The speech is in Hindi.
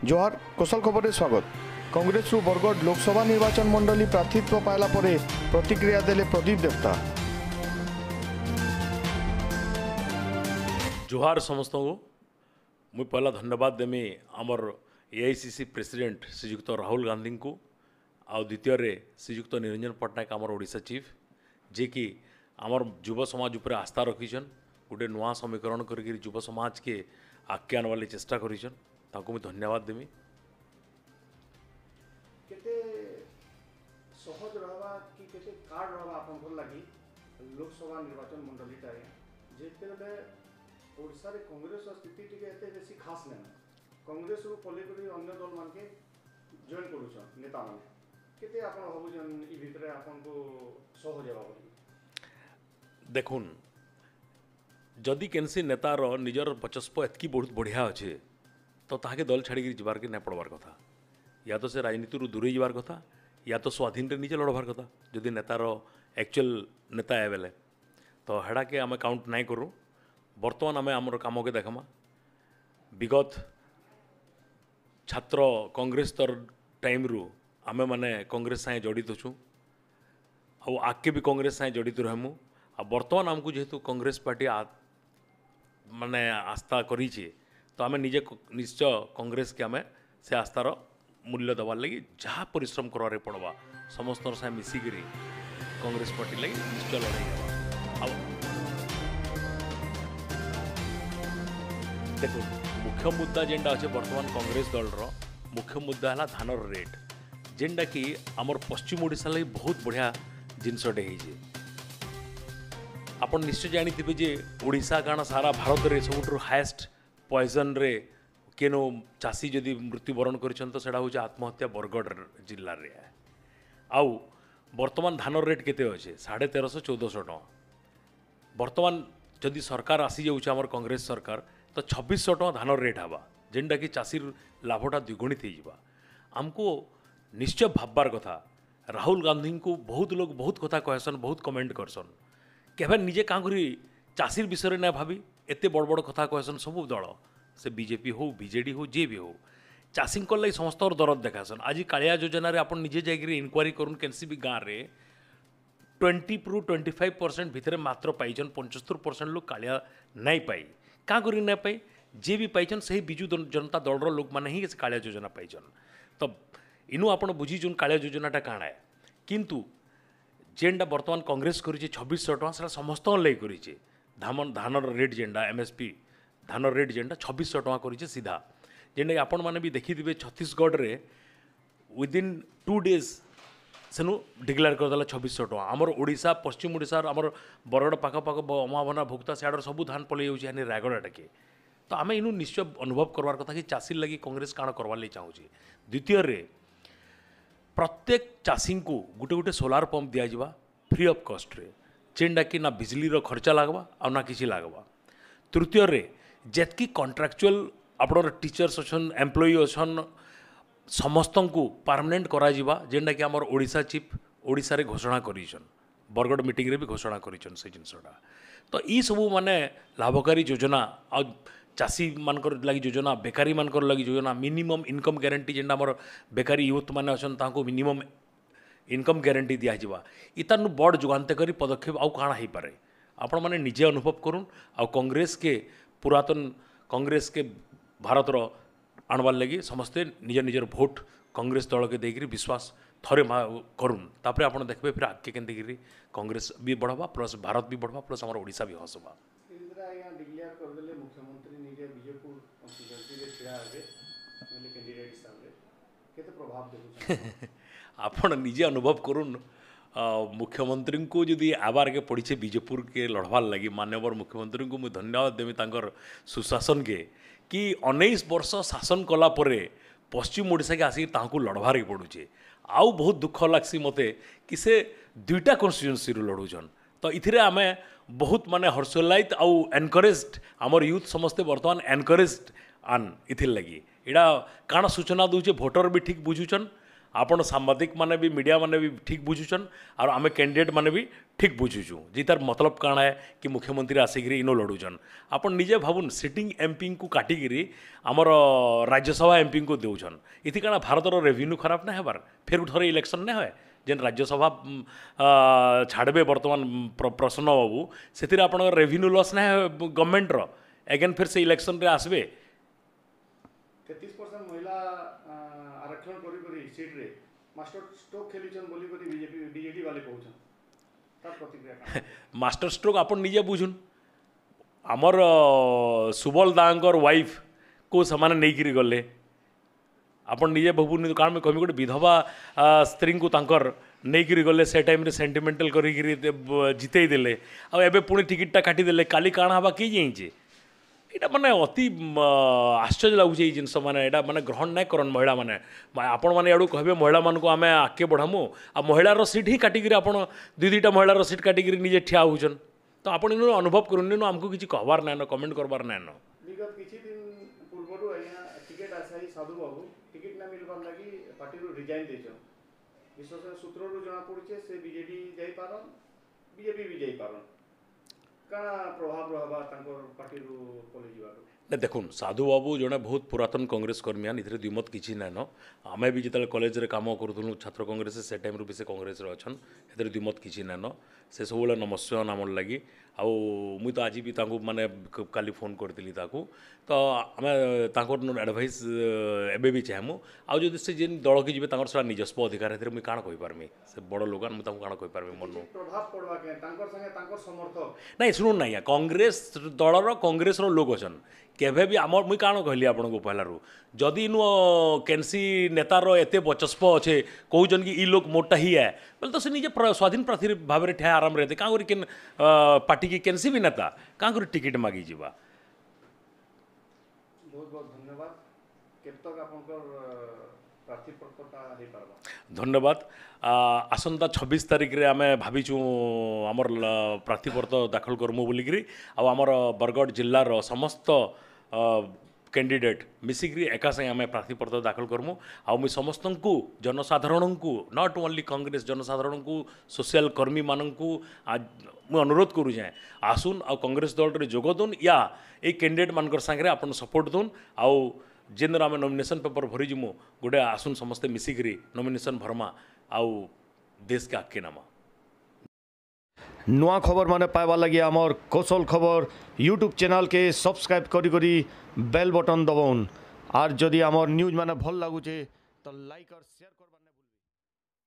जोहार कोसल खबर स्वागत। कांग्रेस बरगढ़ लोकसभा निर्वाचन मंडली प्रार्थित्व पाइला परे प्रतिक्रिया देले प्रदीप देवता। जोहार समस्त को मुझे पहला धन्यवाद देमी आमर एआईसीसी प्रेसिडेंट श्रीजुक्त राहुल गांधी को आ द्वितीय श्रीजुक्त निरंजन पट्टनायक आमर ओडिशा चीफ जे कि आमर युव समाज उपर आस्था रखीछन गोटे नुआ समीकरण करके युव समाज के आगे आने वाली चेष्टा करिछन ताको मैं धन्यवाद देमी। केते सहज रहबा कि केते कार्ड रहबा आपन लागि लोकसभा निर्वाचन मंडलीटा जेते बेले ओडिसा रे कांग्रेस स्थिति टिके एते बेसी खास नै कांग्रेस रु पलेकरी अन्य दल मान के जॉइन करूछन नेता माने केते आपन भाबुजन ई भितरे आपन को सहज हेबा बोली देखुन जदि केनसी नेतार निजर बचस्प एतकी बहुत बढ़िया अच्छे तो ताके दल छाड़ी जबार के ना पड़बार कथा या तो से राजनीति दूरे जबार कथा या तो स्वाधीन रे निजे लड़बार कथा जदि नेतार एक्चुअल नेता है बेले तो हेड़ा के आम काउंट नाई करूँ। बर्तमान आम आमर कम के देखमा विगत छात्र कांग्रेस तर टाइम रु आमे माने कांग्रेस साए जड़ित अच्छु आ आगे भी कांग्रेस साए जड़ित रहमु आ बर्तमान आमको जेहेतु कांग्रेस पार्टी माने आस्था करी तो आम निजे निश्चय कांग्रेस के आम से आस्थार मूल्य देवार लगी जहाँ परिश्रम करवारे पड़वा समस्त साथ मिसिकी कांग्रेस पार्टी लगी निश्चय लड़ाई देखो मुख्य मुद्दा जेनटा अच्छे बर्तमान कांग्रेस दलर मुख्य मुद्दा है धानर रेट जेनटा कि आमर पश्चिम ओडिशा लगी बहुत बढ़िया जिनसटे हो आपन निश्चय जानी जे ओडिशा काना सारा भारत रे सबुठ हाएस्ट पॉइजन रे केनो चाषी जदि मृत्युवरण करिछन तो सेडा होचे आत्महत्या बरगढ़ जिल्ला रे आउ वर्तमान धान रेट केते अच्छे 1350-1400 टका वर्तमान जदि सरकार आसी जाउछ हमर कांग्रेस सरकार तो 2600 टका धान रेट हवा जेनटा कि चाषी लाभटा द्विगुणित हो जावा आमको निश्चय भाबबार कथा। राहुल गांधी को बहुत लोग बहुत कथा कहसन बहुत कमेंट करसन केबे निजे काँ करी चाषीर विषय ना भावी एते बड़ बड़ कथा कहसन सब दल से बीजेपी हो बीजेडी हो जे भी हो चाषी लगे समस्त दरद देखासन। आज कालिया योजना रे आपन निजे जाकर इनक्वारी करूँ कैसी भी गाँव में 20-25% भितर मात्र पाइछन 75% लोग कालिया नहीं पाई क्या करी ना पाई जे भी पाइछन सही बिजु जनता दल लोक मैंने ही कालिया योजना पाइछन तो इनु आपन बुझीचुन कालिया योजनाटा काण है किंतु जेनटा बर्तमान कांग्रेस करी 2600 टका से समस्त लगे करी धान रेट जेनटा एमएसपी धान रेट जेनटा 2600 टका करी सीधा जेनटा आपण मैंने भी देखिथे छत्तीसगढ़ रे विदिन 2 डेज सेनु डिक्लेयर करदेला 2600 टका आमर ओडिशा पश्चिम ओडिशा आमर बरगढ़ पाखपाख अमाभना भुक्ता सियाड़ सब धान पलि जाऊँगी रायगढ़ टाके तो आम इनु निश्चय अनुभव करवार कथा कि चाषी लगी कांग्रेस काण करवार लगी चाहूँगी। द्वितीय प्रत्येक चाषी को गोटे गोटे सोलार पंप दिज्वा फ्री ऑफ कॉस्ट रे जेनटा कि ना बिजली रो खर्चा लगवा आ ना किसी लगवा। तृतीय जेतकी कॉन्ट्रैक्चुअल आपन टीचर्स अच्छन एम्प्लॉई अच्छन समस्त को परमानेंट करा जेनटा कि आमर ओडिशा चीफ ओडिशा रे घोषणा करिछन बरगढ़ मीटिंग रे भी घोषणा करिछन से जिनसटा तो ई सबू माने लाभकारी योजना आ चाषी मानकर लगी योजना बेकारी मानकर लगी योजना मिनिमम इनकम गारंटी जेनटा आमर बेकारी यूथ माने अच्छन तांको मिनिमम इनकम गारंटी दिज्वा इतानु बड़ जुगान्तकारी पदक्षेप आउ काण हो पारे आपण मैंने निजे अनुभव करूँ आ कांग्रेस के पुरातन कांग्रेस के भारत आणवार लगी समस्ते निज निजर भोट कांग्रेस दल के देकर विश्वास थरे करूँ तापर आप देखते फिर आगे के कांग्रेस भी बढ़वा प्लस भारत भी बढ़वा प्लस हमारा ओडिशा भी हसवा। आपण निजे अनुभव करूँ मुख्यमंत्री को जदि आबार के पड़े बीजेपुर के लड़वार लगी मान्यवर मुख्यमंत्री को मुझे धन्यवाद देवी तांकर सुशासन के कि 19 वर्ष शासन कला परे पश्चिम ओडिशा के आसिक तांको लड़वार के पड़ुचे आउ बहुत दुख लगसी मते कि से 2टा कन्स्टिट्यूएंसी लड़ुछन तो इथिरे आमे बहुत माने हर्षोल्लायित आउ एनकरेज्ड आमर यूथ समस्ते बर्तमान एनकरेज्ड आन इथिर लगी इड़ा काण सूचना दूचे भोटर भी ठीक बुझुचन आपण सांबादिक माने भी मीडिया माने भी ठीक बुझुछन और आमे कैंडिडेट माने भी ठीक बुझुछु जी तार मतलब काଣା है कि मुख्यमंत्री आसिकी इनो लड़ुछन आपण निजे भावुन सिटिंग एमपी को काटिकी आमर राज्यसभा एमपी को देउछन इति काଣା भारतर रेवेन्यू खराब ना हेबार फिर थोड़े इलेक्शन ना होए जेन राज्यसभा छाड़बे बर्तमान प्रसन्न बाबू से आप रेवेन्यू लॉस ना गवर्नमेंट रो एगेन फिर से इलेक्शन रे आसबे 33% महिला आरक्षण करी करी सीट रे मास्टर स्ट्रोक खेलीछन बोली करी बीजेपी बीजेडी वाले कहउछन तार प्रतिक्रिया मास्टर स्ट्रोक आपण निजे बुझुन आमर सुबल दांगर वाइफ को समान नहीं करी गले आपण निजे भावुन कारण मैं कहमी गोटे विधवा स्त्री को तांकर नहीं करी गले से टाइम रे सेंटिमेंटल करी जितई देले आ एबे पुणी टिकटटा काटिदेले काली काଣା हवा कि जाइए यहाँ माने अति आश्चर्य लगुच ये जिनस मैंने यहाँ माने ग्रहण नहीं करन महिला माने आपण मैंने याडू कहबे महिला मान को आम आगे बढ़ामु आ महिलार सीट ही काटिक आपण दुईटा महिलार सीट काटिक निजे ठिया होचन तो आपण इन अनुभव करूनी आमको किसी कहबार ना कमेंट करबार ना विगत किछि दिन पूर्वरु आया टिकट आसाई साधु बाबू टिकट ना मिलबार लागि पार्टी रो रिजाइन देछन विश्वास सूत्र रो जना पड़छे से बीजेडी जाई पारन बीजेपी भी जाई पारन का प्रभाव रहबा तांकर पार्टी रो पले जीवार ना देखुन साधु बाबू जड़े बहुत पुरातन कांग्रेस कर्मियान इधर द्विमत किसी नाइन आमे भी जिते कॉलेज रे काम करूँ छात्र कांग्रेस से टाइम भी से कांग्रेस अच्छन इधर द्विमत किसी नाइन से सब नमस्या नाम लगी आउ मुई तो आज भी माने काली फोन करी तो आम एडभाइस एबे भी चाहमु आउ जदि से जेन दल की जीवे तांकर सारा निजस्व अधिकार है मुझे काण कहि पारमी से बड़ लोग मुझे काण कहि पारमी मन प्रभाव पड़वा के तांकर संगे तांकर समर्थक नहीं शुणु ना कांग्रेस दलर कांग्रेस लोक अच्छन केभे भी आम मुई काण कहली आपन को पहलारू जदि इनु केनसी नेतार एते बचस्प अच्छे कहउछन कि ई लोग मोटा ही है बोले तो से निजे स्वाधीन प्रार्थी भाव में ठिया आराम रहते क्या केन पार्टी की केनसी भी नेता क्या टिकट मागी जीवा बहुत बहुत धन्यवाद केतक आपनकर प्रार्थी पत्रता हे पारबा धन्यवाद आसंता 26 तारिख रे आमे भाविचु आमर प्रार्थीपत्र दाखल करमु बोलिकी आमर बरगढ़ जिल्लार समस्त कैंडिडेट मिसिकी एका संगे आम प्रार्थीपत्र दाखल करमु आ मुई समस्त को जनसाधारण को नॉट ओनली कांग्रेस जनसाधारण को सोशल कर्मी मानक मुझे अनुरोध करू जाए आसुन आ कांग्रेस दल रे जोग दोन या ए कैंडिडेट मानकर संगे आपन सपोर्ट दोन आउ जेन आम नॉमिनेशन पेपर भरी जिमु गोटे आसुन समस्ते मिसिकी नॉमिनेशन भरमा आउ देश के आगे नामा नुआ खबर माने पाइबा लगी आमर कौशल खबर यूट्यूब चैनल के सब्सक्राइब करी करी बेल बटन दबाउन आर जदि आमर न्यूज माने भल लागुचे तो लाइक और शेयर कर